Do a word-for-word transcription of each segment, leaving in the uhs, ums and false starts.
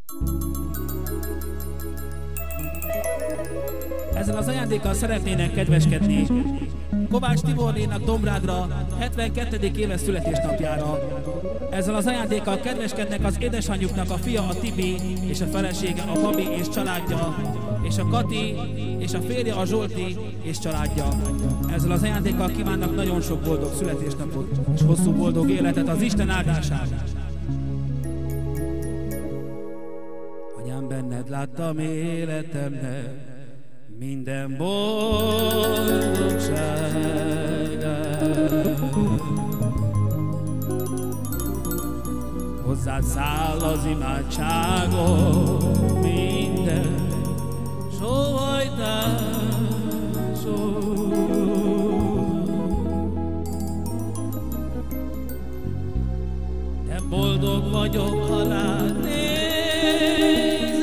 Ezzel az ajándékkal szeretnének kedveskedni Kovács Tibornénak Dombrádra hetvenkettedik éves születésnapjára. Ezzel az ajándékkal kedveskednek az édesanyjuknak a fia, a Tibi, és a felesége, a Babi és családja, és a Kati, és a férje, a Zsolti és családja. Ezzel az ajándékkal kívánnak nagyon sok boldog születésnapot és hosszú boldog életet az Isten áldását. Anyám, benned láttam életemnek minden boldogságát. Hozzád száll az imádságom minden sóhajtásom. De boldog vagyok, ha rád nézem.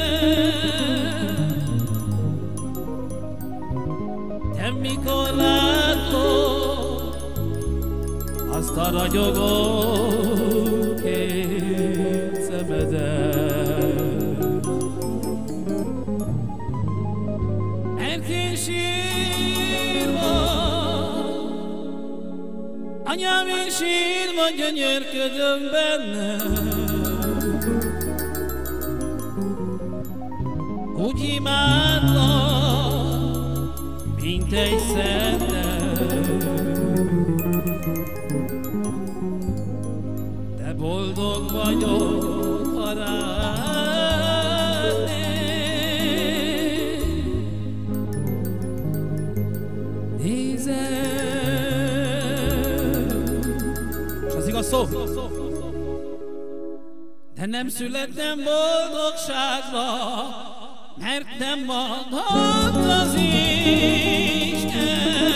Te mikor látod azt a ragyogó két szemedet, mert én sírva, anyám, én sírva gyönyörködöm benne. Úgy imádlak, mint egy szentet. De boldog vagyok, ha rád nézem. És az igaz szó? De nem születtem boldogságra, mert nem adhat az Isten.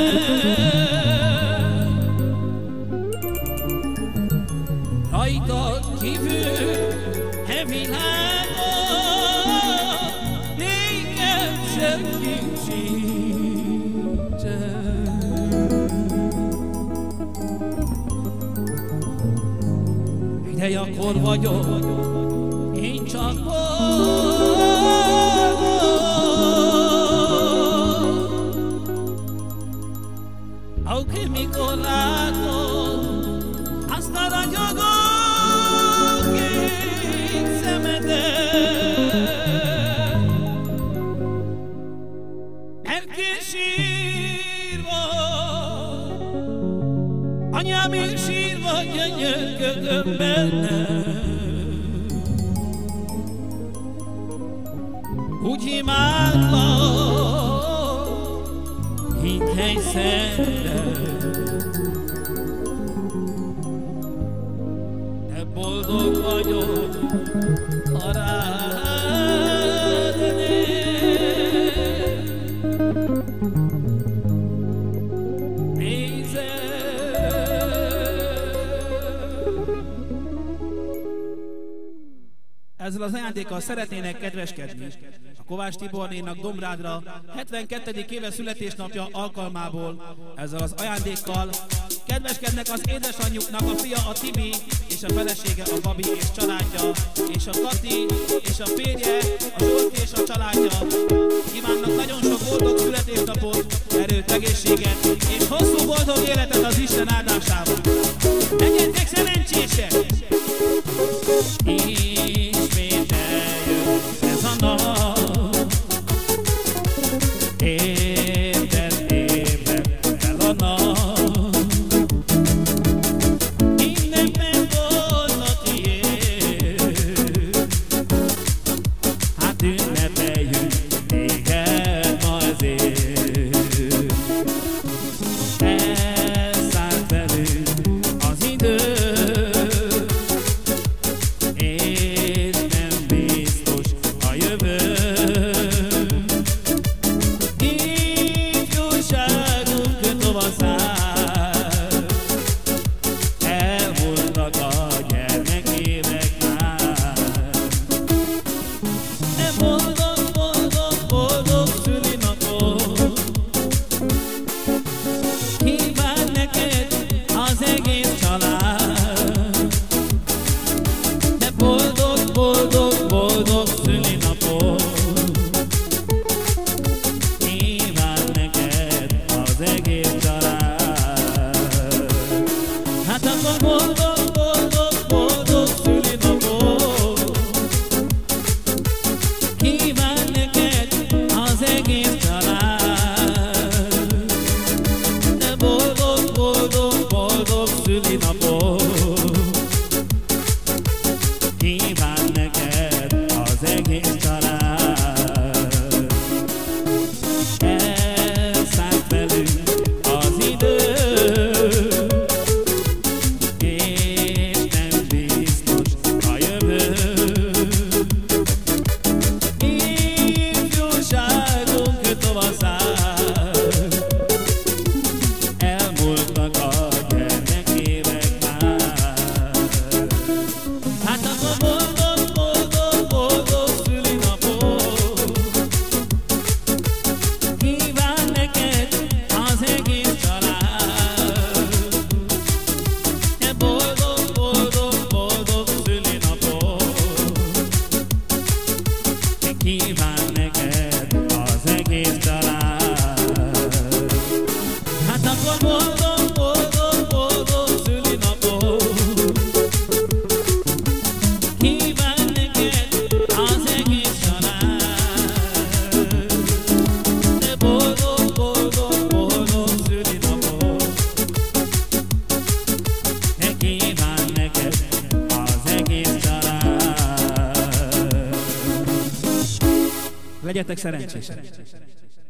Rajtad kívül e világon nékem senki sincsen. Idej akkor vagyok én csak boldog, ahogy mikor látom azt a ragyogó kék szemedet, mert én sírva, anyám, én sírva gyönyörködöm benne. Úgy imádlak, mint egy szentet. De boldog vagyok, ha rád nézem. Ezzel az ajándékkal szeretnének kedveskedni a Kovács Tibornénak Dombrádra hetvenkettedik éves születésnapja alkalmából. Ezzel az ajándékkal kedveskednek az édesanyjuknak a fia, a Tibi, és a felesége, a Babi és családja, és a Kati, és a férje, a Zsolti és a családja. Kívánnak nagyon sok boldog születésnapot, erőt, egészséget és hosszú boldog életet az Isten áldásával. Legyetek szerencsések! Ismét eljön ez a nap, érted, érted el a nap. Innen megvolt a tiéd, hát ünnepeljünk téged ma ezért. Elszállt velünk Legyetek szerencsések!